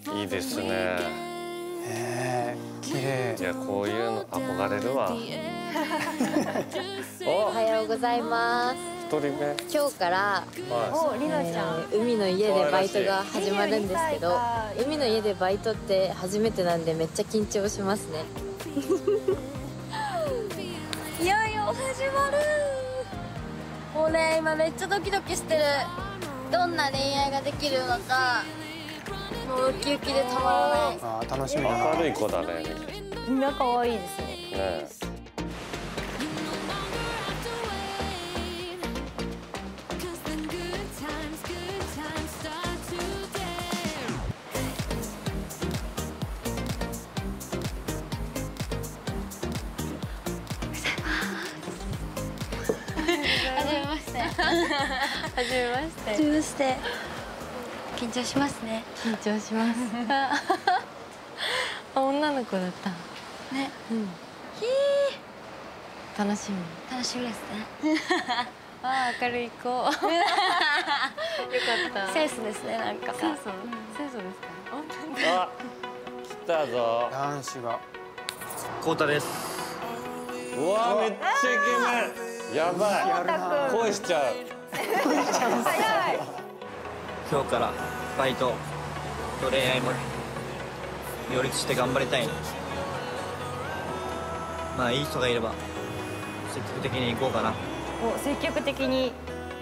いいですね。 綺麗。 いや、こういうの憧れるわ。 おはようございます。 一人目。 今日からりなちゃん。 海の家でバイトが始まるんですけど、海の家でバイトって初めてなんでめっちゃ緊張しますね。いよいよ始まる。もうね、今めっちゃドキドキしてる。どんな恋愛ができるのか、もうウキウキでたまらない。 あ、楽しみだな。 明るい子だね。 みんな可愛いですね。 ね。 はじめまして。はじめまして。緊張しますね。緊張します。あ、女の子だった。ね。うん。楽しみ。楽しみですね。ああ、明るい子。よかった。センスですね、なんか。センスですか。 あ、来たぞ。 男子が。 コウタです。 うわ、めっちゃイケメン。やばい。恋しちゃう。 今日からバイトと恋愛も両立して頑張りたいの。まあいい人がいれば積極的に行こうかな。 お、積極的に。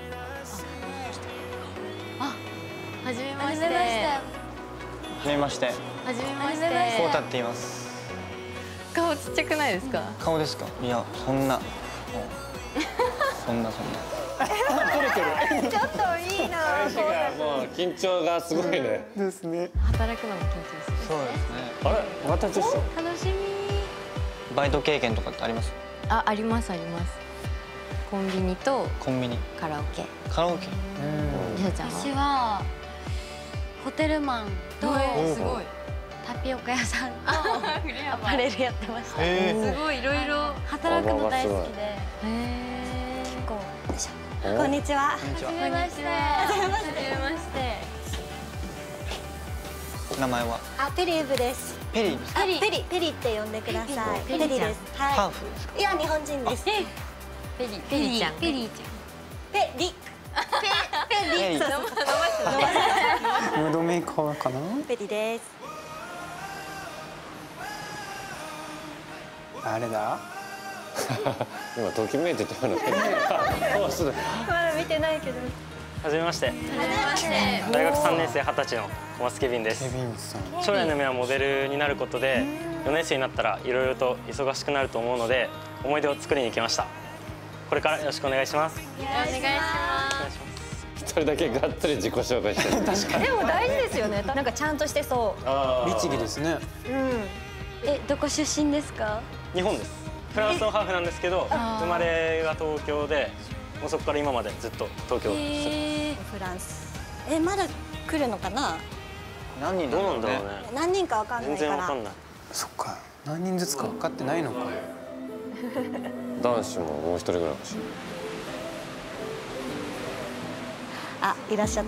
あ、はじめまして。 はじめまして。 はじめまして。 コウタって言います。 顔ちっちゃくないですか？ 顔ですか？いや、そんな。そんな。 ちょっといいな。 林がもう緊張がすごいね。 ですね。 働くのも緊張する。 そうですね。 あれ、また女子。 楽しみ。 バイト経験とかってあります？ あ、ありますあります。コンビニとコンビニ。 カラオケ。 カラオケ。 りさちゃんは？ 私はホテルマンとすごい。 タピオカ屋さんとアパレルやってました。 すごいいろいろ働くの大好きで。 結構。こんにちは。 こんにちは。 はじめまして。はじめまして。 名前は？ あ、ペリーブです。 ペリーです。 ペリって呼んでください。ペリです。 ハーフですか？ いや、日本人です。 ペリちゃん。 ペリ。 ムードメーカーかな。 ペリです。 誰だ。 今ときめいてたのね。 まだ見てないけど。 はじめまして。 はじめまして。 大学3年生20歳の小松ケビンです。 ケビンさん。 将来の夢はモデルになることで、4年生になったらいろいろと忙しくなると思うので、思い出を作りに来ました。これからよろしくお願いします。 よろしくお願いします。 一人だけがっつり自己紹介してる。 確かに。 でも大事ですよね。なんかちゃんとしてそう。 律儀ですね。 どこ出身ですか？ 日本です。フランスのハーフなんですけど、生まれが東京で、もうそこから今までずっと東京です。 フランス。まだ来るのかな？ 何人どうなんだろうね。 何人かわかんな全いから。 然わかんない。 そっか。何人ずつか分かってないのか。 男子ももう一人ぐらい欲しい。 あ、いらっしゃった。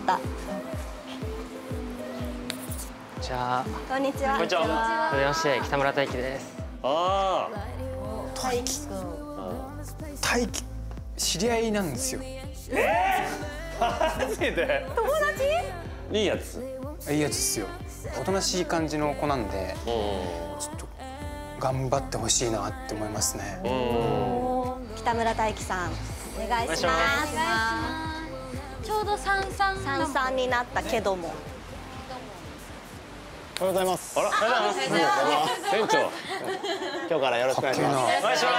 じゃあ。 こんにちは。 こんにちは。 はじめまして、北村大樹です。 あ大輝くん。 大輝、知り合いなんですよ。 あ。マジで。 友達？ いいやつ。 いいやつですよ。おとなしい感じの子なんで、ちょっと頑張ってほしいなって思いますね。 北村大樹さん、お願いします。 ちょうど 33になったけども。 おはようございます。 あら、店長。 今日からよろしくお願いします。 お願いします。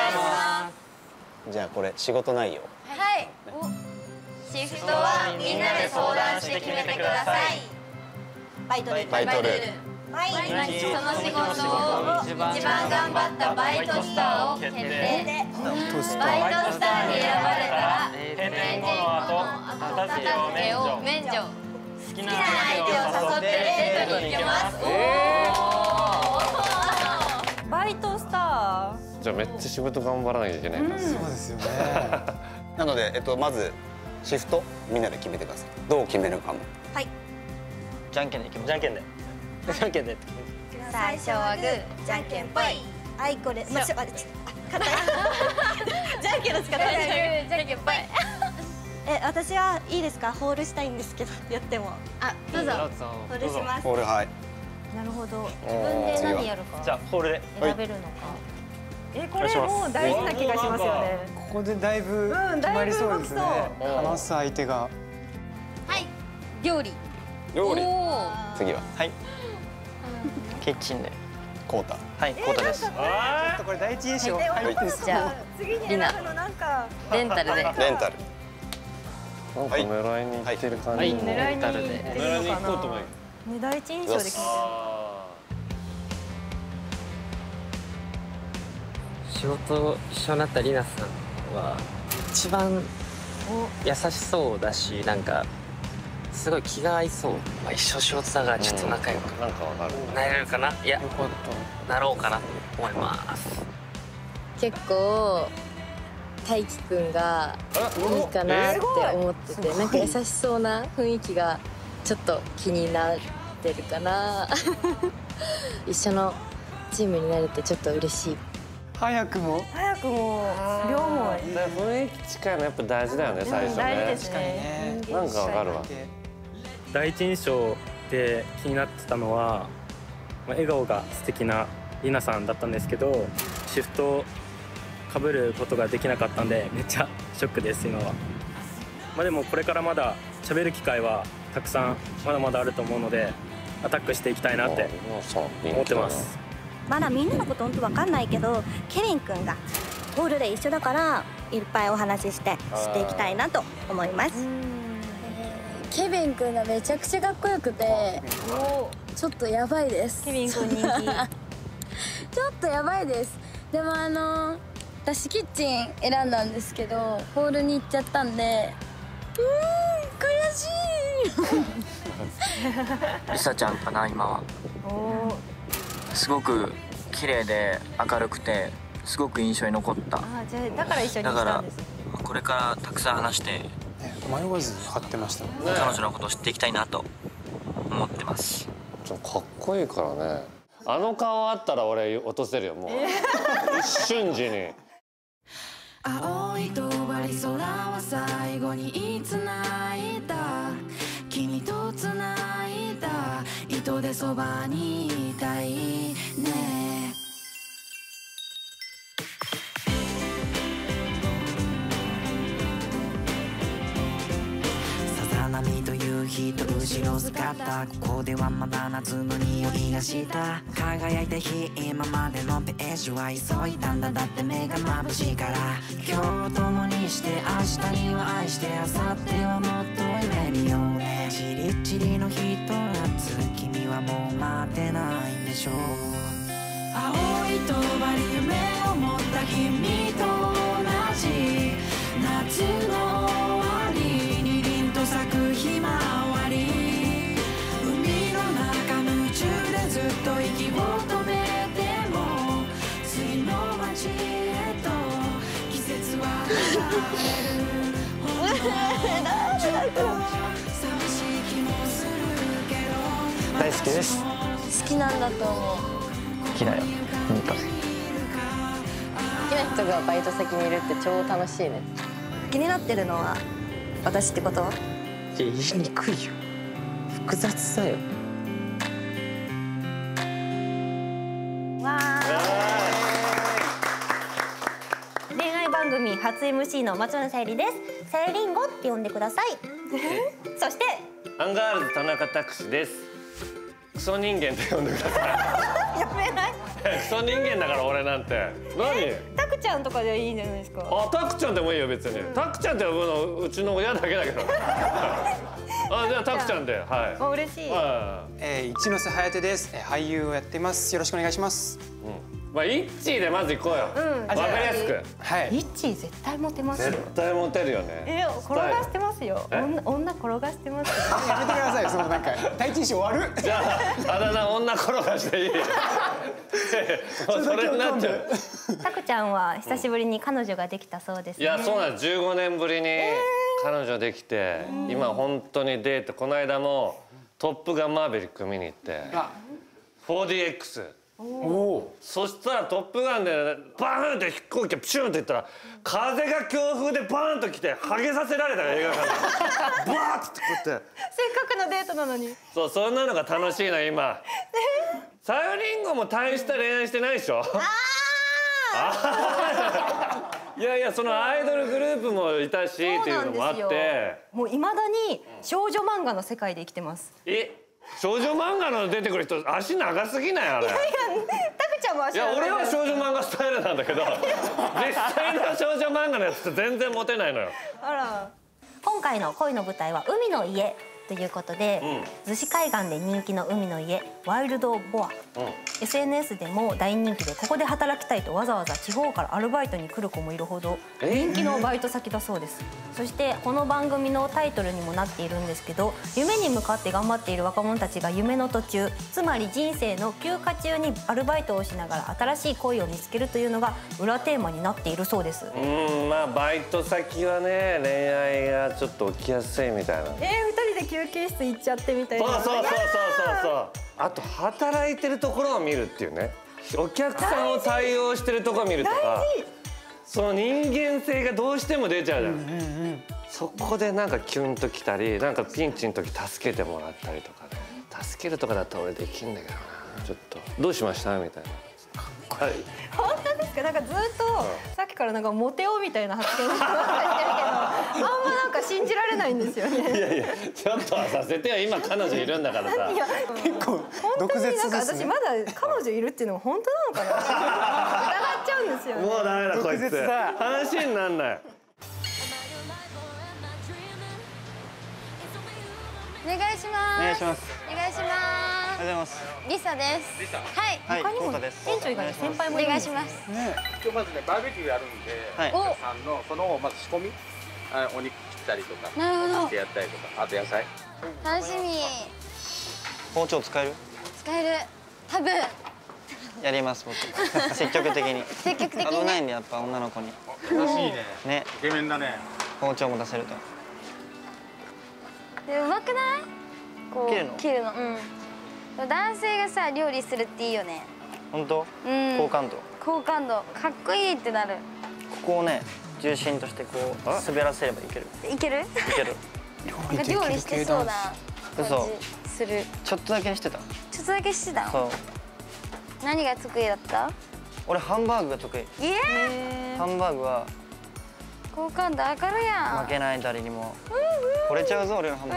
じゃあこれ仕事内容。 はい。シフトはみんなで相談して決めてください。 バイトル。 バイトル。 はい。 その仕事を一番頑張ったバイトスターを決定。バイトスターに選ばれたら閉店後の後、片付けを免除。好きな相手を誘ってデートに行けます。 バイトスタじゃあめっちゃ仕事頑張らなきゃいけないんだ。 そうですよね。 なので、まずシフトみんなで決めてください。どう決めるかも。 はい。 じゃんけんでいきます。 じゃんけんで。 じゃんけんで。 最初はグー、じゃんけんぽい。 あいこれ、ま、ちょっと待って、硬い。じゃんけんの仕方。 じゃんけんぽい。 私はいいですか、ホールしたいんですけど、やっても。 あ、どうぞ。 ホールします。 ホールはい。 なるほど。自分で何やるか。 じゃあホールで選べるのか。これもう大事な気がしますよね。 ここでだいぶ決まりそうですね。話す相手が。 はい、料理。 料理。 お次ははい。キッチンで。 コータ。 はい、コータです。 ちょっとこれ第一印象入ってる。 じゃあ次に選ぶのなんか。 レンタルで。 レンタル。 なんか狙いに行ってる感じ。 狙いに行ってるのかな。 ね、 第一印象で決めてる。 仕事一緒になったりなさんは一番優しそうだし、なんかすごい気が合いそう。まあ、一緒仕事だからちょっと仲良くなんかわかる。 なれるかな。いや、なろうかなと思います。 結構大輝くんがいいかなって思ってて、なんか優しそうな雰囲気がちょっと気になってるかな。一緒のチームになれてちょっと嬉しい。 早くも量もいい。 雰囲気近いのやっぱ大事だよね、最初ね。 大事ですね。 なんかわかるわ。 第一印象で気になってたのは、笑顔が素敵なりなさんだったんですけど、シフトかぶることができなかったんでめっちゃショックです今は。まあでもこれからまだ喋る機会はたくさんまだまだあると思うので、アタックしていきたいなって思ってます。 まだみんなのこと本当わかんないけど、ケビン君がホールで一緒だからいっぱいお話しして知っていきたいなと思います。 ケビン君がめちゃくちゃかっこよくて、ちょっとやばいです。 ケビン君人気。 ちょっとやばいです。でも私キッチン選んだんですけど、ホールに行っちゃったんで、悔しい。 りさちゃんかな今は。すごく綺麗で明るくてすごく印象に残った。 じゃあだから一緒にしたんですね。 これからたくさん話して迷わず貼ってました。 彼女のことを知っていきたいなと思ってます。 かっこいいからね。あの顔あったら俺落とせるよもう。一瞬時に。 青いとばり空は最後につないだ、君とつないだ糸でそばにいたいね。さざ波と夕日と後ろ姿、ここではまだ夏の匂いがした。輝いた日、今までのページは急いだんだ、だって目が眩しいから。今日を共にして明日には愛して、明後日はもっと夢見ようね。チリチリの日と夏、君はもう待ってないんでしょう。青いとばり夢を持った君と同じ、夏の終わりに凛と咲くひまわり、海の中夢中でずっと息を止めても、次の街へと季節は流れる。ほんのちょっと寂しい気もするけど、 大好きです。 好きなんだと思う。 好きだよ。本当に。 好きな人がバイト先にいるって超楽しいね。 気になってるのは私ってこと？ 言いにくいよ。複雑だよ。 恋愛番組初 MC の松村さゆりです。さゆりんごって呼んでください。そしてアンガールズ田中拓司です。クソ人間と呼んでください。 やめない？ クソ人間だから俺なんて。何？ タクちゃんとかでいいんじゃないですか。 あ、タクちゃんでもいいよ別に。タクちゃんって呼ぶのうちの親だけだけど。あ、じゃあタクちゃんで、はい。 嬉しい。 一ノ瀬颯です。俳優をやっています。よろしくお願いします。 まあイッチーでまず行こうよ。わかりやすく。 はい。 イッチー絶対モテますよ。 絶対モテるよね。 転がしてますよ。女転がしてますよ。 やめてください。そのなんか第一印象終わる。 じゃああだ名女転がしていい。それになっちゃう。 タクちゃんは久しぶりに彼女ができたそうですね。 いやそうなんです。15年ぶりに彼女できて、今本当にデート、この間もトップガンマーヴェリック見に行って。 4DX。そしたら「トップガン」でバーンって飛行機がプシュンっていったら風が強風でバーンと来てハゲさせられた映画館でバーッてこうやってせっかくのデートなのに。 そうそんなのが楽しいの今。さゆりんごも大した恋愛してないでしょ。いやいやそのアイドルグループもいたしっていうのもあって、 もう未だに少女漫画の世界で生きてます。 少女漫画の出てくる人足長すぎないあれ。 いやいや、タクちゃんも足長い。 いや俺は少女漫画スタイルなんだけど実際の少女漫画のやつって全然モテないのよ。 あら。 今回の恋の舞台は海の家ということで、逗子海岸で人気の海の家ワイルドボア、SNS でも大人気で、ここで働きたいとわざわざ地方からアルバイトに来る子もいるほど人気のバイト先だそうです。そしてこの番組のタイトルにもなっているんですけど、夢に向かって頑張っている若者たちが夢の途中、つまり人生の休暇中にアルバイトをしながら新しい恋を見つけるというのが裏テーマになっているそうです。 まあバイト先はね恋愛がちょっと起きやすいみたいな。 2人で休憩室行っちゃってみたいな。 そうあと働いてるところを見るっていうね、お客さんを対応してるところを見るとか、その人間性がどうしても出ちゃうじゃん。そこでなんかキュンときたり、なんかピンチの時助けてもらったりとかね。助けるとかだったら俺できんだけどな、ちょっとどうしましたみたいな。 本当ですか？なんかずっとさっきからなんかモテようみたいな発言ばっかりしてるけど、あんまなんか信じられないんですよね。 いやいや、ちょっとはさせてよ、今彼女いるんだからさ。 いや結構毒舌ですね。なんか私まだ彼女いるっていうのが本当なのかな疑っちゃうんですよね。 もうダメだこいつ。話になんない。 お願いします。 お願いします。 お願いします。 おはようございます。 リサです。はい。 他にも店長以外に先輩もいるんです。 お願いします。 今日まずねバーベキューやるんで、お客さんのそのまず仕込み、お肉切ったりとか、 なるほど。 やったりとか、あと野菜。 楽しみ。 包丁使える？ 使える。多分。 やります僕。積極的に。 積極的に。 危ないんでやっぱ女の子に。 楽しいね。 ね。 イケメンだね。 包丁も出せると。 うまくない？こう切るの。男性がさ料理するっていいよね。 本当？好感度。 好感度。かっこいいってなる。 ここをね重心としてこう滑らせればいける。 いける？いける。なんか料理してそうな感じする。 ちょっとだけしてた。 ちょっとだけしてたの？そう。何が得意だった？ 俺ハンバーグが得意。ハンバーグは好感度上がるやん。 負けない誰にも。惚れちゃうぞ俺のハンバ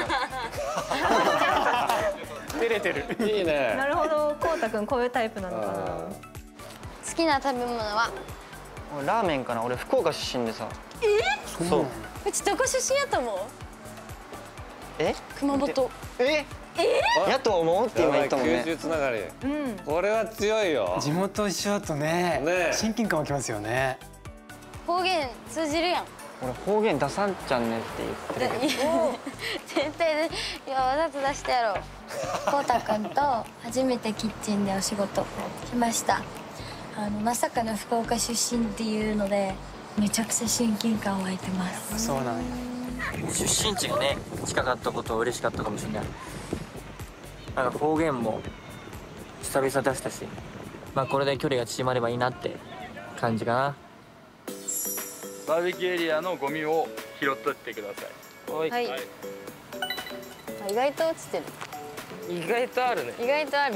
ーグ。 照れてる。いいね。 なるほど、こうたくんこういうタイプなのかな。 好きな食べ物は？ 俺ラーメンかな。俺福岡出身でさ。そう。 うちどこ出身やと思う？熊本。 やと思うって今言ったもんね。 九州つながり。これは強いよ。 地元一緒だとね、親近感湧きますよね。 方言通じるやん。 俺方言出さんちゃんねって言ってるけど。 絶対ね、いやわざと出してやろう。こうたくんと初めてキッチンでお仕事しました。まさかの福岡出身っていうのでめちゃくちゃ親近感湧いてます。 そうなんや。 出身地がね近かったことは嬉しかったかもしれない。なんか方言も久々出したし、まあこれで距離が縮まればいいなって感じかな。 バーベキューエリアのゴミを拾ってってください。 はい。意外と落ちてる。 意外とあるね。 意外とある。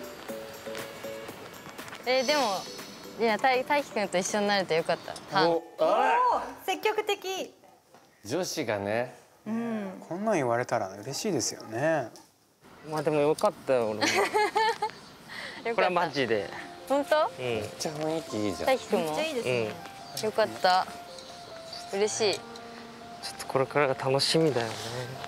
でもいや大輝くんと一緒になれてよかった。 積極的。 女子がね。 こんなん言われたら嬉しいですよね。 まあでもよかったよ俺も。これはマジで。 本当？ めっちゃ雰囲気いいじゃん。 大輝くんも。めっちゃいいですね。よかった。嬉しい。ちょっとこれからが楽しみだよね。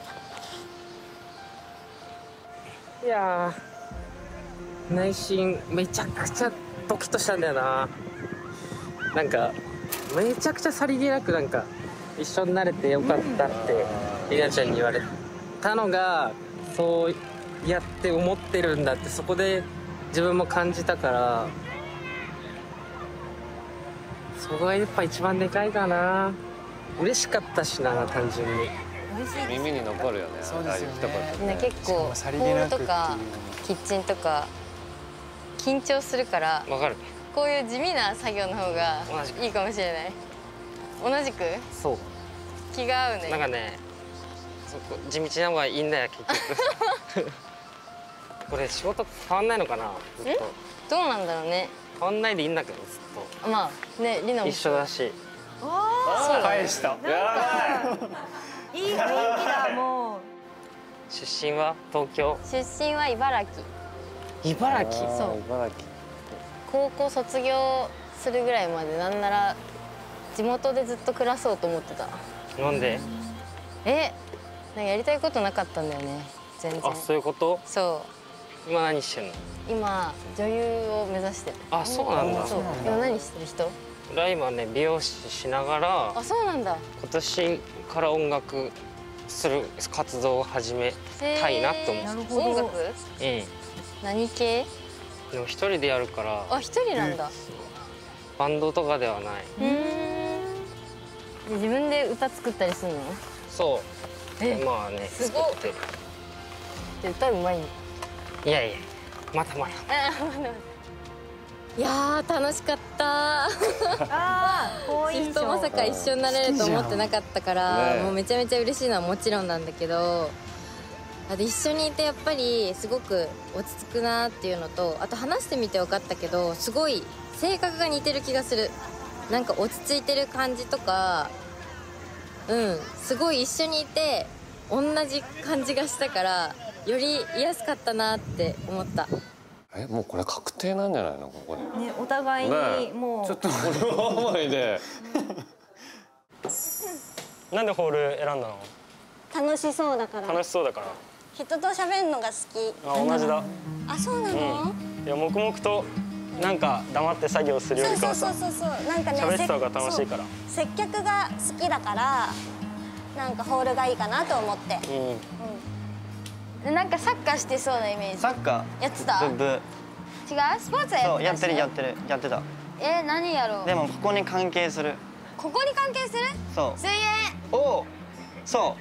いやー、内心めちゃくちゃドキッとしたんだよな。なんかめちゃくちゃさりげなくなんか一緒になれてよかったってりなちゃんに言われたのが、そうやって思ってるんだってそこで自分も感じたから、そこがやっぱ一番でかいかな。嬉しかったしな、単純に。 耳に残るよね。 そうですよね。 みんな結構ホールとかキッチンとか緊張するからわかる。 こういう地味な作業の方がいいかもしれない。同じくそう気が合うね。 なんかね、地道な方がいいんだよ結局。これ仕事変わんないのかなずっと。 どうなんだろうね。 変わんないでいいんだけどずっと。 まあね、リナも一緒だし。 ああ、返した。 いい雰囲気だもう。 出身は東京。 出身は茨城。 茨城。 そう。 茨城。 高校卒業するぐらいまでなんなら地元でずっと暮らそうと思ってた。 なんで？ なんかやりたいことなかったんだよね。全然。 あ、そういうこと？ そう。 今何してんの？ 今女優を目指してる。 あ、そうなんだ。 そう。今何してる人？ 俺は今ね美容師しながら。 あ、そうなんだ。 今年から音楽する活動を始めたいなって思って。 なるほど。音楽？ うん。 何系？ でも一人でやるから。 あ、一人なんだ。 バンドとかではない。 自分で歌作ったりするの？ そう。まあね。 すごっ。で歌うまいん？ いやいや、まだまだ。 いやー楽しかった。シフトまさか一緒になれると思ってなかったから、もうめちゃめちゃ嬉しいのはもちろんなんだけど、一緒にいてやっぱりすごく落ち着くなっていうのと、あと話してみて分かったけど、すごい性格が似てる気がする。なんか落ち着いてる感じとか、すごい一緒にいて同じ感じがしたから、より居やすかったなって思った。 もうこれ確定なんじゃないのここで。 ね、お互いにもう。 ちょっと俺は思いで。 なんでホール選んだの？ 楽しそうだから。 楽しそうだから。 人と喋るのが好き。 あ、同じだ。 あ、そうなの？ いや、黙々となんか黙って作業するよりかはさ、 なんかね、 喋ってた方が楽しいから。 接客が好きだから、なんかホールがいいかなと思って。なんかサッカーしてそうなイメージ。 サッカーやってた？ ブブ。 違う？スポーツはそう、やってた。 何やろう？ でもここに関係する。 ここに関係する？ そう。 水泳。 お、そう。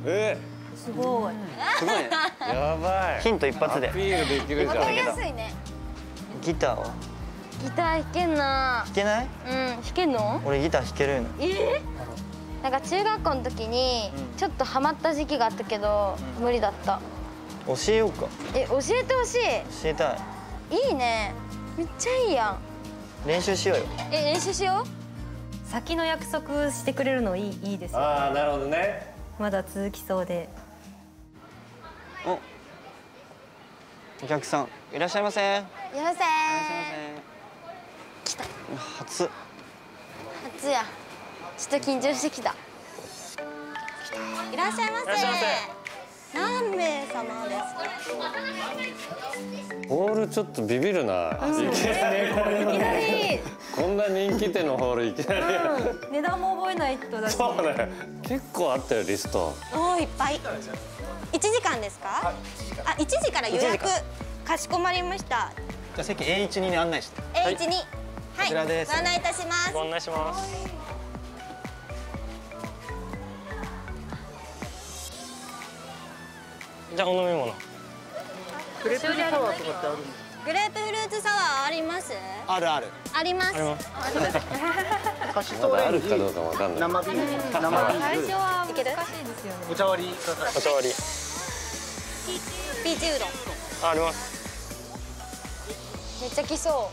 すごい。 すごいね。 やばい。 ヒント一発で。 アピールできるじゃん。 わかりやすいね。 ギターは？ ギター弾けんな。 弾けない？ 弾けんの？ 俺ギター弾けるの。 なんか中学校の時にちょっとハマった時期があったけど、無理だった。 教えようか。 教えてほしい。 教えたい。 いいね。めっちゃいいやん。 練習しようよ。 練習しよう。 先の約束してくれるのいいですよ。 ああ、なるほどね。 まだ続きそうで。 お客さんいらっしゃいませ。 いらっしゃいませ。来た。 初や。ちょっと緊張してきた。いらっしゃいませ。何名様ですか？ ホールちょっとビビるな。いきなりこんな人気店のホールいきなり。 値段も覚えないとだし。 そうね。結構あったよリスト。 いっぱい。1時間ですか？あ、1時から予約。かしこまりました。 じゃあ席 A12 に案内して。 A12。はい。 こちらです。 ご案内いたします。 ご案内します。じゃあお飲み物。 グレープフルーツサワーとかってある？ グレープフルーツサワーあります？ ある。 あります。 まだあるかどうかわかんない。 生ビール。 最初は難しいですよね。 お茶割り。 お茶割り。 ピーチうどん。 あります。 めっちゃ来そう。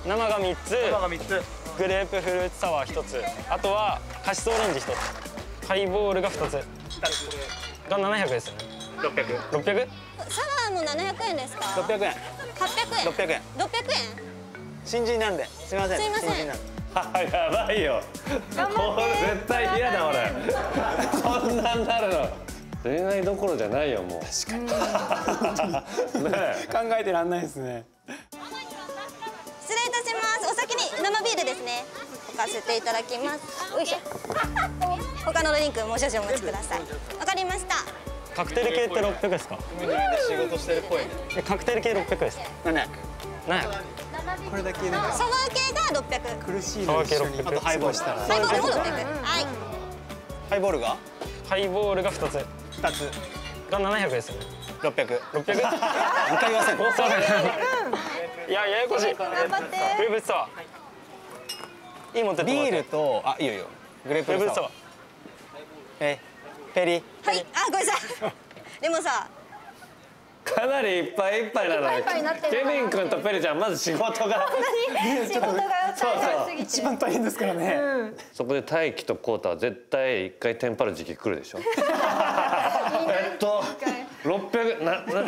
生が3つ。グレープフルーツサワー1つ。あとはカシスオレンジ1つ。ハイボールが2つ。が700ですよね。600？ サワーも700円ですか ？600円。 800円。 600円。 600円。 新人なんで。すみません。 すいません。 やばいよ。これ絶対嫌だ俺。こんなんなるの。恋愛どころじゃないよもう。確かに。ねえ。 考えてらんないですね。 失礼いたします。お先に生ビールですね。置かせていただきます。よいしょ。他のドリンクもう少々お待ちください。わかりました。 カクテル系って600ですか？ 仕事してるっぽいね。 カクテル系600です。 700。 これだけなんかサワー系が600。 苦しいの一緒にあとハイボールしたら。 ハイボールも600。はい。 ハイボールが？ ハイボールが2つ。 2つ。 が700ですよね。 600。2回言わせん。 いや、ややこしい。 頑張って。 グレープフルーツサワー。いいもんってビールと、あ、いいよいいよ。グレープフルーツサワー。ペリ。 はい、あ、ごめんなさい。でもさ。 かなりいっぱいいっぱいなのに。ケビン君とペリちゃん、まず仕事が。 仕事が大変すぎて。 一番大変ですからね。 そこで大輝とコウタは絶対一回テンパる時期来るでしょ。600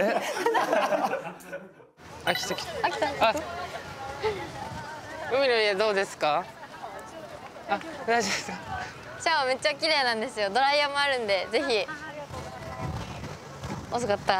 あ、来た来た。あ、海の家どうですか？あ、大丈夫ですか？ シャワーめっちゃ綺麗なんですよ。ドライヤーもあるんで、ぜひ。遅かった。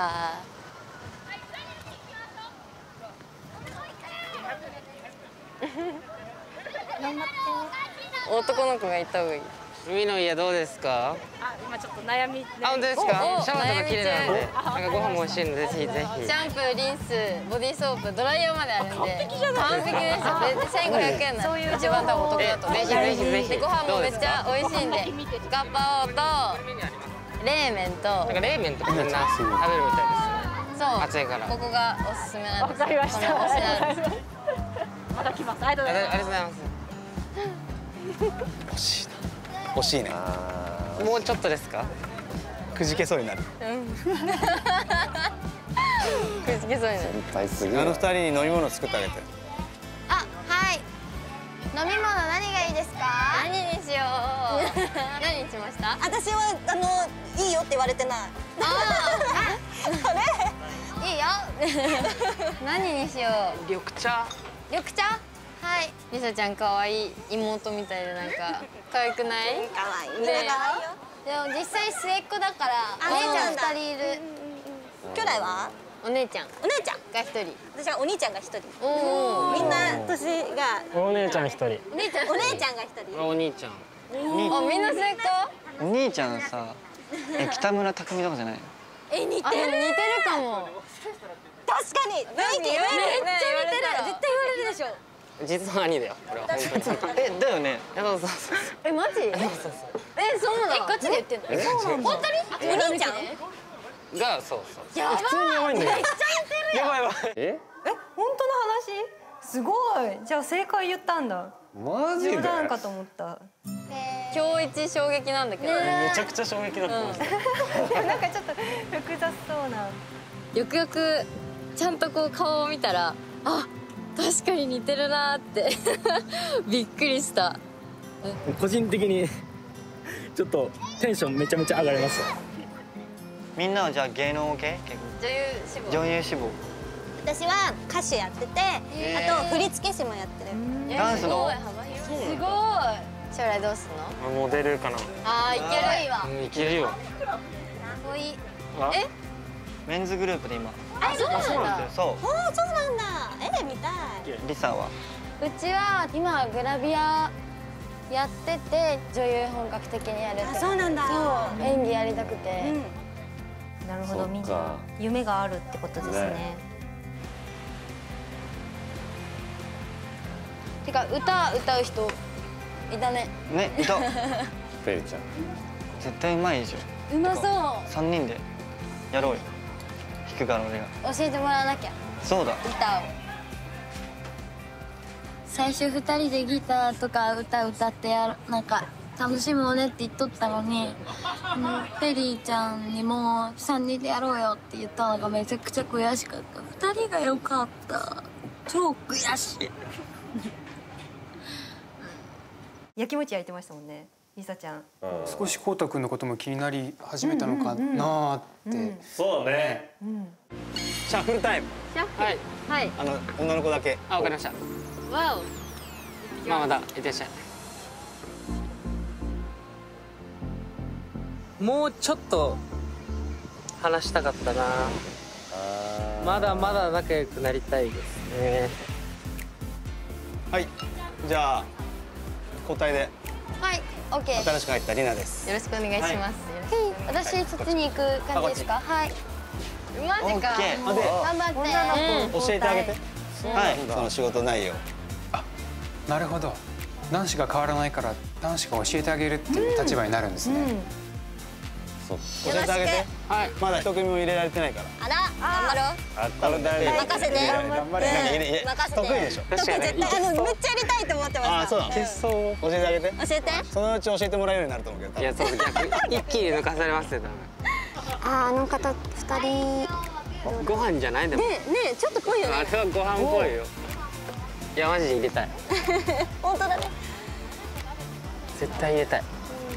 男の子がいた方がいい。 海の家どうですか？ あ、今ちょっと悩み。 あ、本当ですか？シャワーとか綺麗なんで、なんかご飯も美味しいので、ぜひぜひ。 シャンプー、リンス、ボディーソープ、ドライヤーまであるんで。完璧じゃない。完璧ですよ。1500円なんで、一番多分お得だと思う。 ぜひぜひぜひ。 で、ご飯もめっちゃ美味しいんで。ガパオと冷麺と。 なんか冷麺とかみんな食べるみたいですね。 そう。 暑いから。 ここがおすすめなんです。 わかりました。 この推しなんです。 また来ます。ありがとうございます。 ありがとうございます。 惜しいな。惜しいね。 もうちょっとですか？ くじけそうになる。 くじけそうになる。 あの2人に飲み物作ってあげて。 あ、はい。飲み物何がいいですか？ 何にしよう。何にしました？ 私はいいよって言われてない。 いいよ。何にしよう。 緑茶。 緑茶？はい。リサちゃん可愛い妹みたいでなんか可愛くない？ 可愛い。みんな可愛いよ。 でも実際末っ子だから姉ちゃん 2人いる。 兄弟は？ お姉ちゃん。 お姉ちゃんが1人。 私はお兄ちゃんが1人。 おみんな年が。 お姉ちゃん1人。 お姉ちゃんが1人。 お兄ちゃん。 あ、みんな末っ子？ お兄ちゃんさ、北村匠海とかじゃないの？ 似てるかも。 確かに。雰囲気めっちゃ似てる。絶対言われるでしょ。 実は兄だよ。これは本当に。 だよね。 マそうそうそう。 ジ？そうなの？ガチで言ってんの？そうなんだ。本当に？お兄ちゃん？ がそうそう。 やばい。 普通にやばいんだよ。 めっちゃ似てるよ。 やばいやばい。 本当の話？すごい。じゃあ正解言ったんだ。 マジで？ 冗談かと思った。 今日一衝撃なんだけど。 めちゃくちゃ衝撃だったんですよ。 なんかちょっと複雑そうな。 よくよくちゃんとこう顔を見たら、あ、確かに似てるなってびっくりした。 個人的にちょっとテンションめちゃめちゃ上がります。 みんなはじゃあ芸能系？女優志望。 私は歌手やってて、あと振付師もやってる。 ダンスの？ すごい。将来どうすんの？ モデルかな。 ああ、いけるわ。 いけるよ。 かっこいい。 メンズグループで今。 あ、そうなんだ。 そう。 おお、そうなんだ。見たい。 リサは？ うちは今グラビアやってて女優本格的にやるって。 そうなんだ。 そう、演技やりたくて。 なるほど、みんな夢があるってことですね。 てか歌う人いたね。 ね、いた。 ペリちゃん。 絶対うまいでしょ。 うまそう。 3人でやろうよ。弾くから俺が。 教えてもらわなきゃ。 そうだ。 歌を。最初2人でギターとか歌ってなんか楽しもうねって言っとったのに、ペリーちゃんにも3人でやろうよって言ったのがめちゃくちゃ悔しかった。2人が良かった。超悔しい。 焼きもち焼いてましたもんね、リサちゃん。 少しこうたくんのことも気になり始めたのかなって。 そうね。 シャッフルタイム。 はい。 はい。 女の子だけ。 あ、わかりました。 わお。 まだいってらっしゃい。もうちょっと話したかったな。まだまだ仲良くなりたいですね。 はい。じゃあ交代で。 はい、オッケー。 新しく入ったリナです。 よろしくお願いします。 私そっちに行く感じですか？はい。 マジか。 頑張って。 教えてあげて。はい。その仕事内容。あ、なるほど。男子が変わらないから男子が教えてあげるっていう立場になるんですね。 そう。 教えてあげて。はい。まだ一組も入れられてないから。 あら、頑張ろう。 あ、これ大丈夫。 任せて。 頑張れ。 任せて。 得意でしょ。 得意絶対めっちゃやりたいと思ってました。 あ、そうだ。結晶教えてあげて。 教えて。 そのうち教えてもらえるようになると思うけど。 いや、そう逆一気に抜かされますよ。 あの方2人。 ご飯じゃないでも。 ねえちょっとぽいよね。 あれはご飯っぽいよ。いやマジで入れたい。 本当だね。 絶対入れたい。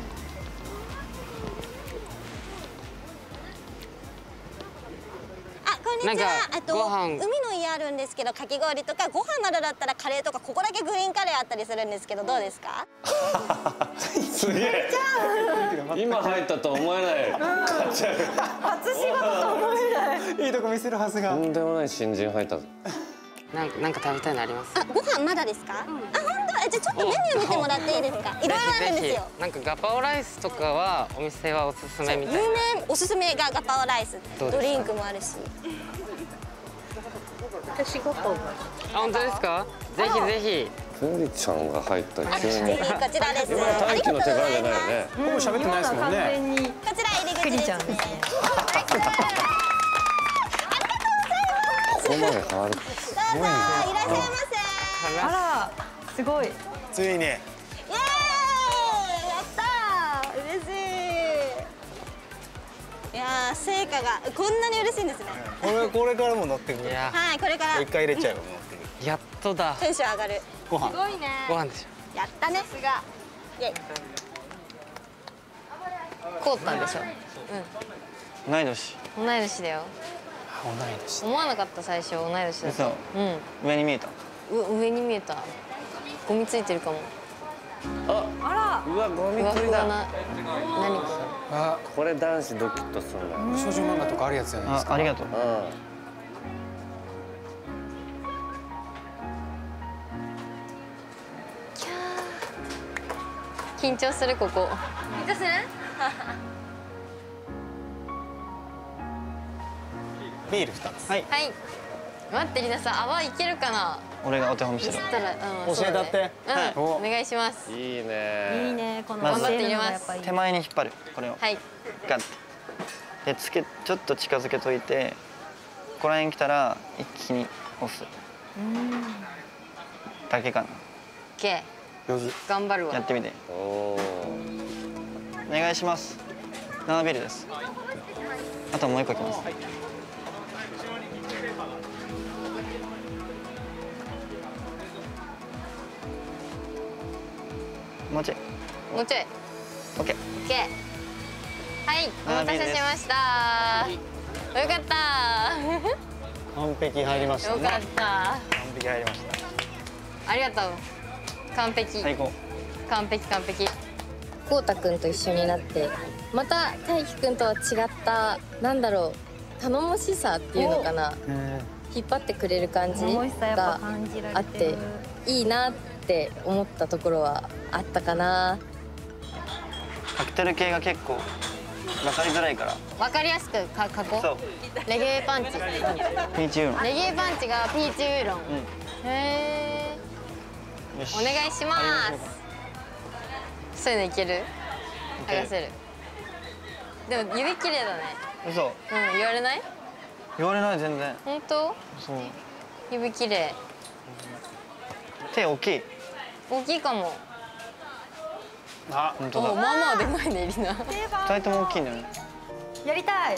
あ、こんにちは。海の家あるんですけど、かき氷とかご飯まだだったらカレーとか、ここだけグリーンカレーあったりするんですけど、どうですか？ すげえ。今入ったと思えない。 初仕事と思えない。 いいとこ見せるはずが。 とんでもない新人入ったぞ。 なんか食べたいのあります？ あ、ご飯まだですか？あ、本当。じゃあちょっとメニュー見てもらっていいですか？いろいろあるんですよ。 なんかガパオライスとかはお店はおすすめみたいな。 有名おすすめがガパオライス。ドリンクもあるし。 私ごと。 あ、本当ですか？ぜひぜひ。 ふりちゃんが入った急に。 ぜひこちらです。 大気の手柄じゃないよね。 ほぼ喋ってないですもんね。 こちら入り口ですね。 ここまで変わる。 どうぞいらっしゃいませ。 あら、すごい。 ついに。 イエーイ、やったー、嬉しい。いやー、成果がこんなに嬉しいんですね。 これからも乗ってくる。 はい、これから。 一回入れちゃえば乗ってくる。 やっとだ。 テンション上がる。 ご飯。 すごいね。 ご飯でしょ。やったね。さすが。イエイ。 こうたんでしょ。 同い年。 同い年だよ。 同い年。 思わなかった最初同い年だと。 上に見えた。 上に見えた。ゴミついてるかも。 あら。うわ、ゴミついた。 何これ。あ、これ男子ドキッとするんだ。 少女漫画とかあるやつじゃないですか。 ありがとう。 緊張するここ。 緊張する？ ビール2つ。 はい。 はい。待って、りなさん、泡いけるかな。 俺がお手本見せる。 教えたって。 お願いします。 いいね。 いいね、この頑張って入れます。 手前に引っ張る。これを。 はい。 ガッて。でちょっと近づけといて、ここら辺来たら一気に押す。だけかな。 OK。頑張るわ。 やってみて。お願いします。生ビールです。あともう一個きます。もうちょい。 もうちょい。 オッケー。 オッケー。はい、お待たせしました。よかった。 完璧入りましたね。 よかった。 完璧入りました。 ありがとう。完璧。 最高。 完璧完璧。 こうたくんと一緒になってまた大輝くんとは違ったなんだろう頼もしさっていうのかな、引っ張ってくれる感じがあっていいなって思ったところはあったかな。 カクテル系が結構分かりづらいからわかりやすく書こう。 そう。 レゲエパンチ。 ピーチウーロン。 レゲエパンチがピーチウーロン。へえ。お願いします。そういうのいける？剥がせる。でも指綺麗だね。 嘘。 言われない？ 言われない全然。 本当？ そう。 指綺麗。 手大きい。 大きいかも。 あ、本当だ。 まあまあでかいね、りな。 二人とも大きいんだよね。 やりたい。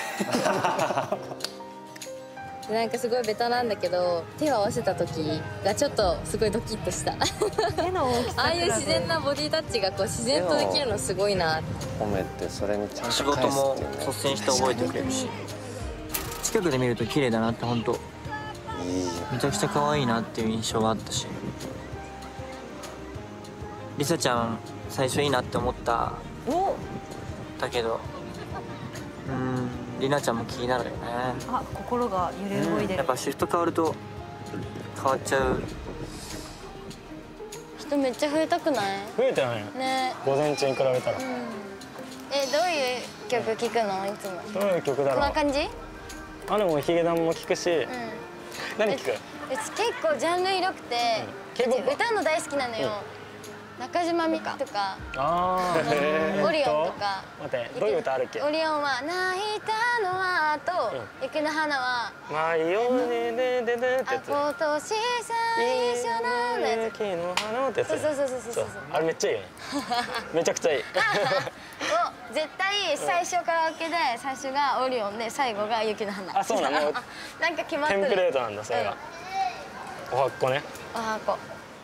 なんかすごいベタなんだけど手を合わせた時がちょっとすごいドキッとした。ああいう自然なボディタッチがこう自然とできるのすごいな。 褒めてそれにちゃんと仕事も率先して覚えてくれるし、近くで見ると綺麗だなって本当めちゃくちゃ可愛いなっていう印象があったし、りさちゃん最初いいなって思っただけどりなちゃんも気になるよね。 あ、心が揺れ動いでる。 やっぱシフト変わると変わっちゃう。 人めっちゃ増えたくない？ 増えてないね。 午前中に比べたら。 どういう曲聴くのいつも？ どういう曲だろう。 こんな感じ？ あ、でもヒゲダンも聴くし。何聴く？ うち結構ジャンル広くて、歌うの大好きなのよ。 中島美嘉とかオリオンとか。 待って、どういう歌あるっけ？ オリオンは泣いたのはと雪の花はマリオネでででってやつ。 今年最初のやつ。 雪の花ってやつ。 そう。 あれめっちゃいいよね。めちゃくちゃいい。 絶対最初カラオケで最初がオリオンで最後が雪の花。 あ、そうなの。 なんか決まってる。 テンプレートなんだそれが。おはっこね。 おはこ。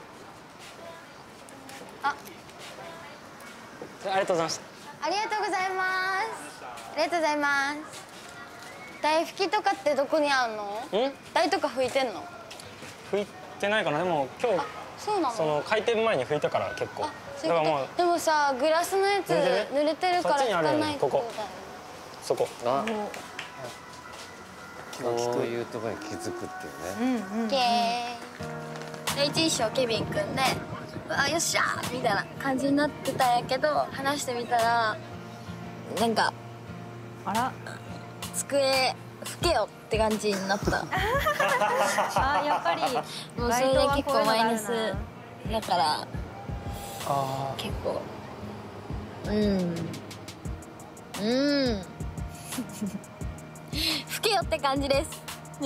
ありがとうございました。 ありがとうございます。ありがとうございます。台拭きとかってどこにあるの？台とか拭いてんの？ 拭いてないかな。でも今日そうなの？ その開店前に拭いたから結構。だからもうでもさ、グラスのやつ濡れてるから拭かないと。 ここ。そこ。 あ。こういうところに気づくっていうね。 オッケー。第一印象ケビン君で、あ、よっしゃーみたいな感じになってたんやけど、話してみたらなんか机拭けよって感じになった。 あ、やっぱりもうそれで結構マイナスだから結構拭けよって感じです。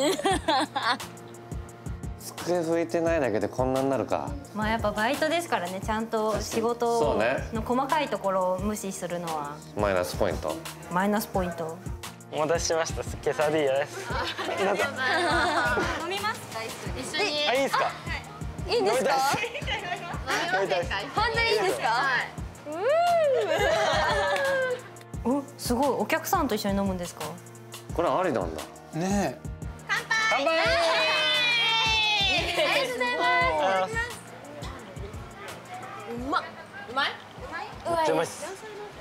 机拭いてないだけでこんなになるか。 まあやっぱバイトですからね、ちゃんと仕事の細かいところを無視するのはマイナスポイント。 マイナスポイント。 お待たせしました。ケサディーヤです。 飲みます。一緒に。 あ、いいですか。 いいんですか。 飲みたい。 本当にいいんですか。 お、すごい。お客さんと一緒に飲むんですか。 これありなんだ。 ねえ。 乾杯。 ありがとうございます。うまっ。うまい。 めっちゃうまいっす。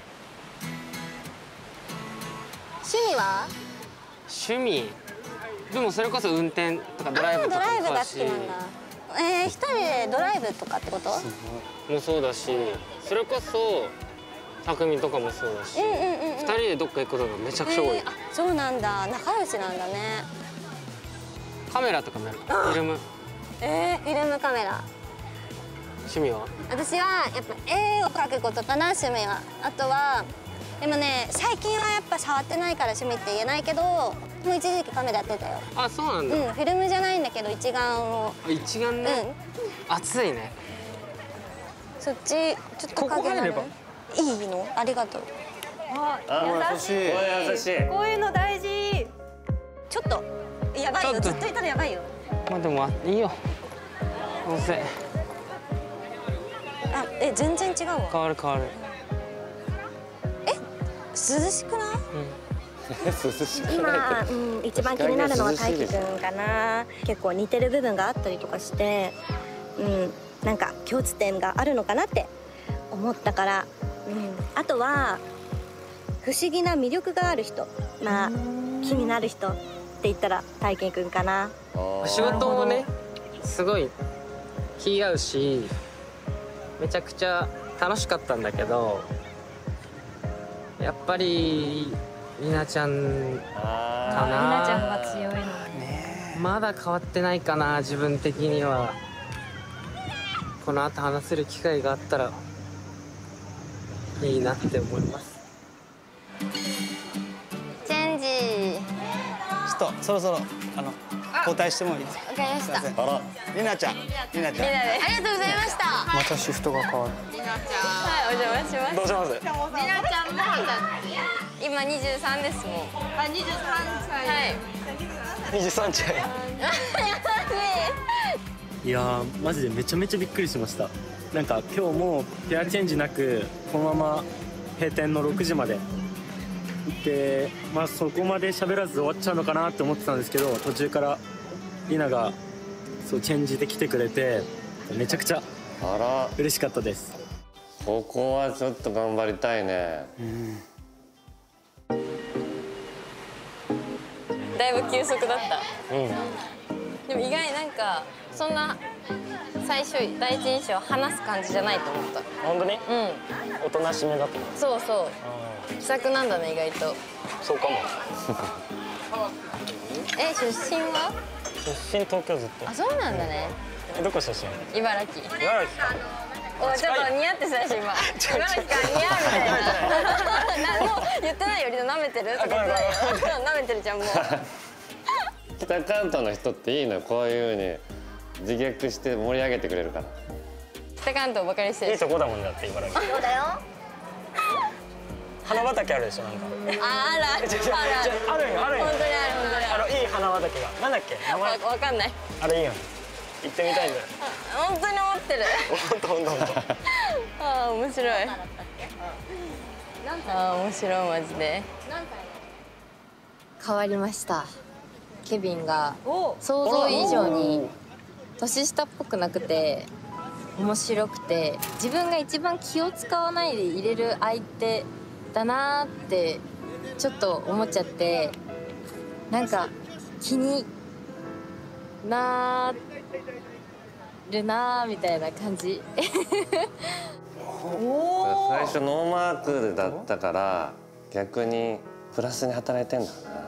趣味は？ 趣味でもそれこそ運転とかドライブとかもそうだし。 ドライブが好きなんだ。一人でドライブとかってこと？ もそうだし、それこそ匠とかもそうだし、2人でどっか行くことがめちゃくちゃ多い。 あ、そうなんだ。仲良しなんだね。 カメラとかもやる。フィルム。 フィルムカメラ。 趣味は？ 私はやっぱ絵を描くことかな、趣味は。あとはでもね、最近はやっぱ触ってないから趣味って言えないけど、もう一時期カメラやってたよ。 あ、そうなんだ。 フィルムじゃないんだけど一眼を。 一眼ね。熱いね。 そっちちょっと影なる。いいの？ありがとう。 優しい。 優しい。 こういうの大事。 ちょっとやばいよ。ずっといたらやばいよ。 まあでもいいよ。どうせ。 あ、全然違うわ。 変わる変わる。 涼しくない？ 涼しくない。 今、一番気になるのは大輝くんかな。結構似てる部分があったりとかして、なんか共通点があるのかなって思ったから、あとは不思議な魅力がある人、まあ気になる人って言ったら大輝くんかな。 仕事もね、すごい気合うし、めちゃくちゃ楽しかったんだけど。やっぱりりなちゃんかな。りなちゃんが強いのね。まだ変わってないかな、自分的には。この後話せる機会があったらいいなって思います。 チェンジ。 ちょっとそろそろ交代してもいいですか。 わかりました。 りなちゃん。 ありがとうございました。 またシフトが変わる。 りなちゃん。はい、お邪魔します。 どうします？ りなちゃんも今23ですもん。あ、23歳。はい。 23歳。 いやー、マジでめちゃめちゃびっくりしました。なんか今日もペアチェンジなくこのまま閉店の6時まで行って、まあそこまで喋らず終わっちゃうのかなって思ってたんですけど、途中からりながそうチェンジで来てくれてめちゃくちゃ嬉しかったです。 ここはちょっと頑張りたいね。 だいぶ急速だった。でも意外なんかそんな最初第一印象話す感じじゃないと思った。 本当に？おとなしめだと思う。 そうそう。気さくなんだね意外と。 そうかも。 出身は？ 出身東京ずっと。 あ、そうなんだね。 どこ出身？ 茨城。 茨城か。 おちょっと似合ってたし今。今の期間似合うみたいな。何も言ってないよりの舐めてるとか言ってないよ。舐めてるじゃんもう。 北関東の人っていいのよ、こういう風に自虐して盛り上げてくれるから。 北関東ばかりしてる。 いいとこだもんだって茨城。 そうだよ。 花畑あるでしょなんか。 あら。 あるよあるよ。 本当にある本当にある。 いい花畑がなんだっけ名前。 わかんない。 あれいいよ。行ってみたいんだよ。 本当に思ってる。 本当。 ああ面白い。ああ面白いマジで。 変わりました。ケビンが想像以上に年下っぽくなくて面白くて、自分が一番気を使わないで入れる相手だなってちょっと思っちゃって、なんか気になるなみたいな感じ。 最初ノーマークだったから逆にプラスに働いてんだろうな。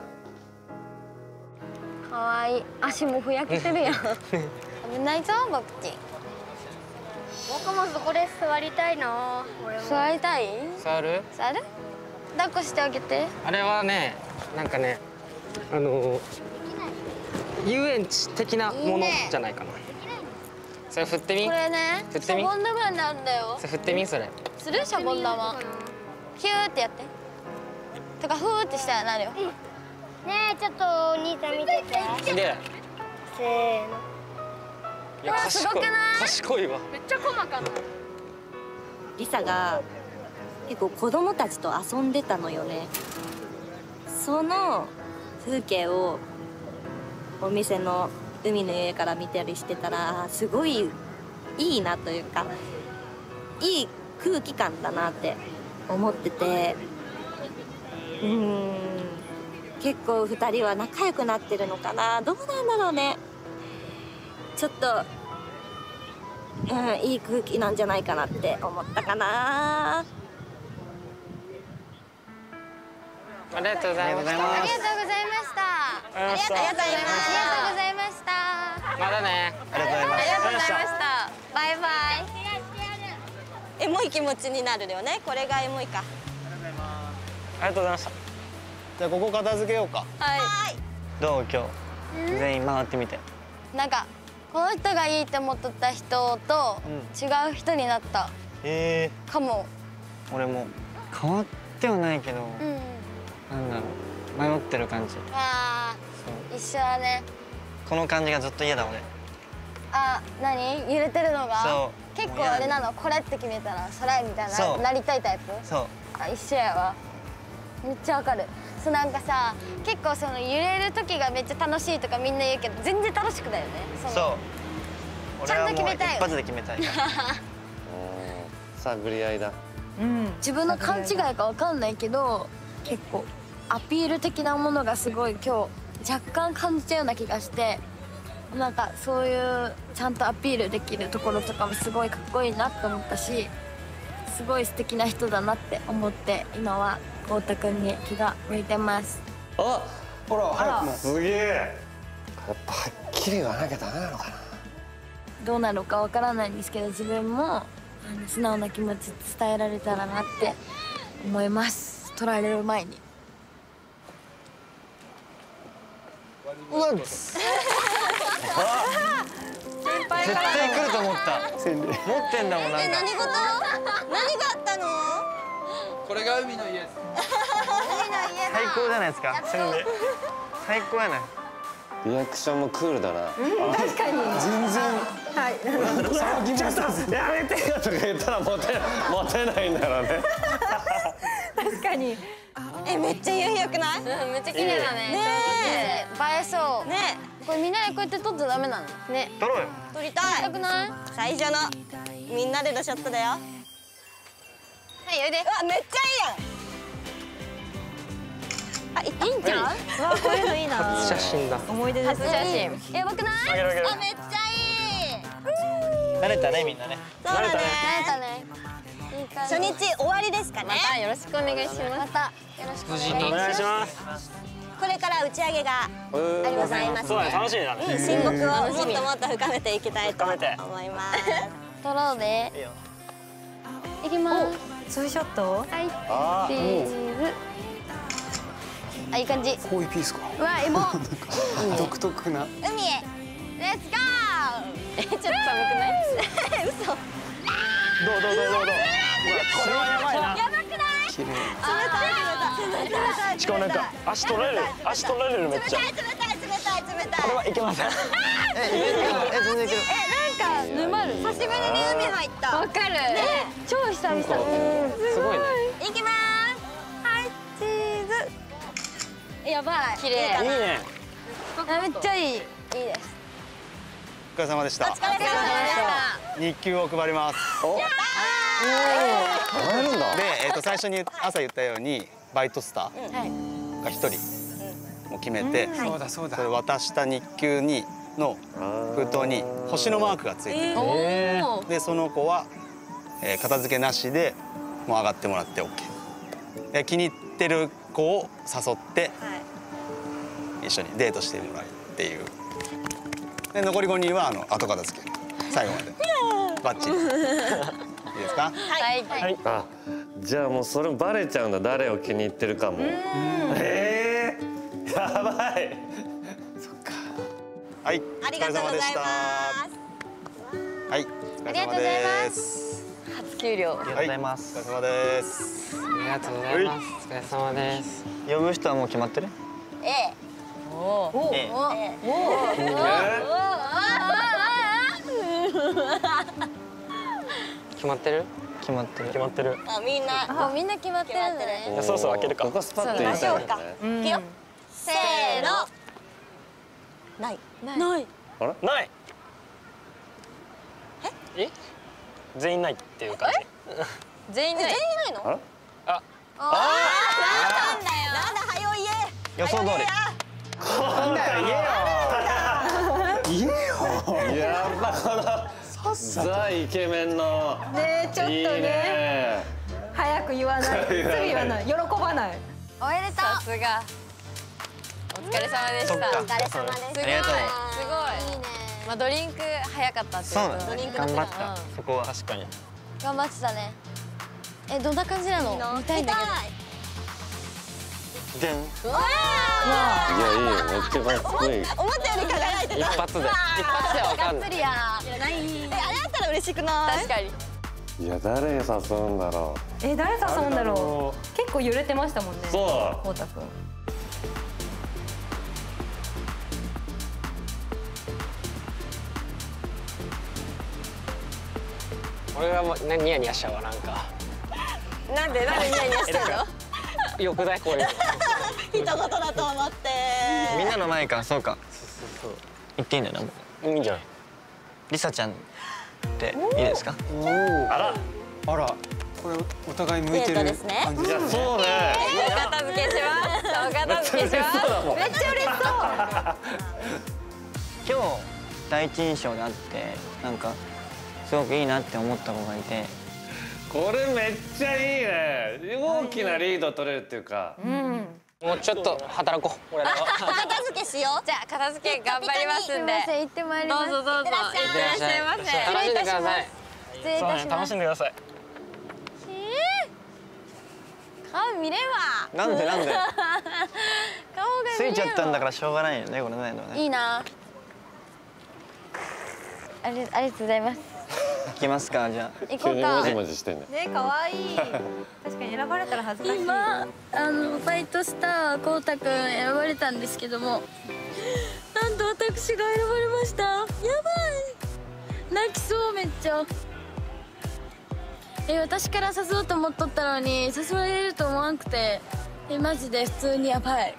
かわいい。足もふやけてるやん。危ないぞボクチン。 僕もそこで座りたいな。 座りたい？ 触る？ 座る？抱っこしてあげて。 あれはね、なんかね、遊園地的なものじゃないかな。それ振ってみ。 これね、 振ってみ。 シャボン玉になるんだよ。 それ振ってみそれ。 する？シャボン玉。ヒューってやって。とかフーってしたらなるよ。 ねえちょっとお兄さん見てて。 で。 せーの。 いやすごくない？ 賢いわ。 めっちゃ細かな。 リサが結構子供たちと遊んでたのよね。その風景をお店の海の家から見たりしてたらすごいいいなというかいい空気感だなって思ってて、結構2人は仲良くなってるのかな、どうなんだろうね。ちょっと、いい空気なんじゃないかなって思ったかな。 ありがとうございました。 ありがとうございました。ありがとうございました。 まだね。 ありがとうございました。バイバイ。 エモい気持ちになるよね。これがエモいか。 ありがとうございました。 じゃあここ片付けようか。 はい。 どう今日全員回ってみて。 なんかこの人がいいって思っとった人と違う人になったかも。 俺も変わってはないけど、なんだろう、迷ってる感じ。 ああ一緒だね。 この感じがずっと嫌だ俺。 あ、何揺れてるのが。 そう。 結構あれなの、これって決めたらそれみたいななりたいタイプ。 そう。 あ、一緒やわ。めっちゃわかる。そうなんかさ、結構その揺れる時がめっちゃ楽しいとかみんな言うけど全然楽しくないよね。 そう。 ちゃんと決めたいよ。 一発で決めたい。 探り合いだ。 自分の勘違いかわかんないけど、結構アピール的なものがすごい今日若干感じたような気がして、なんかそういうちゃんとアピールできるところとかもすごいかっこいいなって思ったし、すごい素敵な人だなって思って今はこうたくんに気が向いてます。 あ、 ほら早くも。 すげえ。やっぱはっきり言わなきゃダメなのかな。 どうなるかわからないんですけど、自分も素直な気持ち伝えられたらなって思います。取られる前に。 うわっ。絶対来ると思った。持ってんだもんなんか。 何事？何があったの？ これが海の家です。 最高じゃないですか。最高やない。 リアクションもクールだな。 確かに。 全然。 はい。 ちょっとやめてよとか言ったらモテないんだろうね。 確かに。 めっちゃ夕日よくない？ めっちゃ綺麗だね。ねえ。映えそう。ね。これみんなでこうやって撮っちゃダメなの？ね。 撮ろうよ。 撮りたい。 撮りたくない？ 最初のみんなでのショットだよ。 はい、おいで。 うわ、めっちゃいいやん。あ、いいんじゃん。 うわ、こういうのいいな。 初写真だ。 思い出です。 初写真。やばくない？ あ、めっちゃいい。 慣れたねみんなね。 そうだね。 慣れたね。 初日終わりですかね。 またよろしくお願いします。またよろしくお願いします。 これから打ち上げがありございます。 そうだね、楽しみだね。 親睦をもっともっと深めていきたいと思います。 撮ろうで。 いきます。 ツーショット。 はいチーズ。あ、いい感じ。 こういうピースか。 うわ、エモ。 独特な。 海へレッツゴー。ちょっと寒くない嘘。 どうこれはやばいな。 やばくない綺麗。 しかもなんか足取られるめっちゃ。 冷たい。 これはいけません。 全然いける。 なんか沼る。久しぶりに海入った。わかる。超久々。すごいね。いきます。はい、チーズ。やばい。綺麗。 いいね。 めっちゃいい。いいです。 お疲れ様でした。 お疲れ様でした。 日給を配ります。 もらえるんだ。 で、最初に朝言ったようにバイトスターが一人も決めて、 そうだそうだ。 それ渡した日給の封筒に星のマークがついてる。で、その子は片付けなしでもう上がってもらって OK。気に入ってる子を誘って一緒にデートしてもらうっていう。で、残り5人は後片付け最後までバッチリ。いいですか？ はい。 あ、じゃあもうそれバレちゃうんだ、誰を気に入ってるかも。やばい。 はい、 ありがとうございます。 はい、お疲れ様です。 初給料。 ありがとうございます。 お疲れ様です。 ありがとうございます。お疲れ様です。 呼ぶ人はもう決まってる？ 決まってる？ 決まってる。 決まってる。 あ、みんな。みんな決まってるね。 そうそう開けるか。 ここスパッと入れたいね。 いくよ。せーの。ない。ない。 あれ？ ない。え？全員ないっていう感じ。 全員ない。全員ないの？ あ。 なんだよ。なんだはよ言え。 予想通り。 なんだよ。言えよ。やっぱこのザイケメンの。 ね、ちょっといいね。 ね。 早く言わない。すぐ言わない。喜ばない。 おめでとう。さすが。お疲れ様でした。お疲れ様です。すごい。すごい。いいね。まあドリンク早かったっていう。 そうだね。頑張った。そこは確かに。 頑張ってたね。どんな感じなの？見たいんだけど。 でん。 いやいいよ、めっちゃかっこいい。 思ったより輝いてた。 一発でわかんない。 がっつりや。あれだったら嬉しくない？確かに。 いや、誰誘うんだろう。 誰誘うんだろう。結構揺れてましたもんね。 そう。 こうたくん。 俺はもうニヤニヤしちゃうわなんか。 なんでニヤニヤしてるの？ よくないこういうの。 一言だと思って。 みんなの前か、そうか。言っていいんだよな。 いいんじゃない。 リサちゃんっていいですか？ あら。 あら、これお互い向いてる感じですね。 いや、そうね。 お片付けします。お片付けします。めっちゃ嬉しそう。 今日第一印象であってなんかすごくいいなって思った子がいて。 これめっちゃいいね。大きなリード取れるっていうか。 もうちょっと働こう。俺らは。 片付けしよう。じゃあ片付け頑張りますんで。行ってまいります。どうぞどうぞ。いってらっしゃいませ。 楽しんでください。 失礼いたします。 楽しんでください。 顔見れんわ。 なんで？ 顔が見れんわ。 ついちゃったんだからしょうがないよね、これね。 いいな。ありがとうございます。 行きますか、じゃあ。 行こうか。 もじもじしてんね。 ね、可愛い。確かに選ばれたら恥ずかしい。 今バイトスターこうたくん選ばれたんですけども、なんと私が選ばれました。やばい。泣きそうめっちゃ。私から誘おうと思っとったのに誘われると思わんくて、マジで普通にやばい。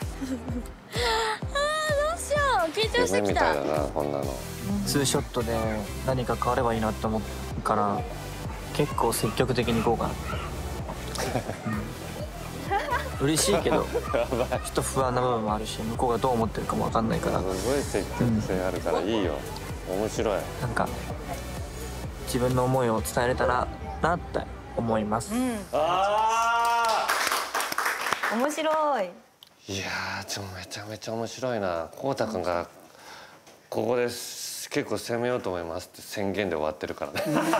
どうしよう、緊張してきた。 こんなの。 ツーショットで何か変わればいいなって思うから結構積極的にいこうかな。嬉しいけどちょっと不安な部分もあるし、向こうがどう思ってるかも分かんないから。 すごい積極性あるからいいよ。面白い。 なんか自分の思いを伝えれたらなって思います。 ああ。面白い。 いやー、めちゃめちゃ面白いな。こうたくんがここで決結構攻めようと思いますって宣言で終わってるからね。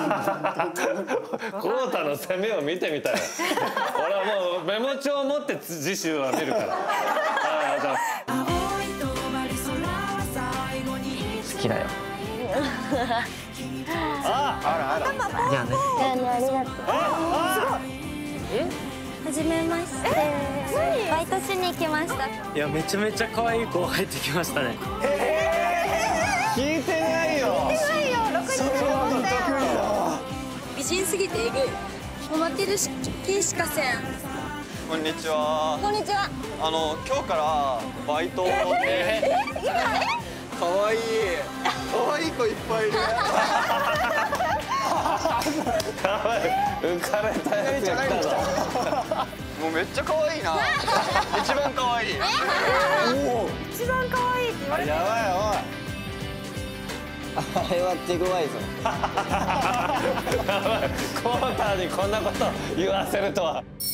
コウタの攻めを見てみたい。俺はもうメモ帳を持って次週は見るから。じゃあ好きだよ。 あら。 じゃあね。 ありがとう。はじめまして。バイトしに来ました。 いやめちゃめちゃ可愛い子入ってきましたね。 聞いてないよ。 聞いてないよ。6人美人すぎてえぐい。おまけるしかせん。 こんにちは。 こんにちは。 今日からバイトで。可愛い子いっぱいいる。 浮かれたやつが来たぞ。 もうめっちゃ可愛いな。一番可愛い。 一番可愛いって言われてる。 やばいやばい。 あれは手強いぞ。 コウタにこんなこと言わせるとは。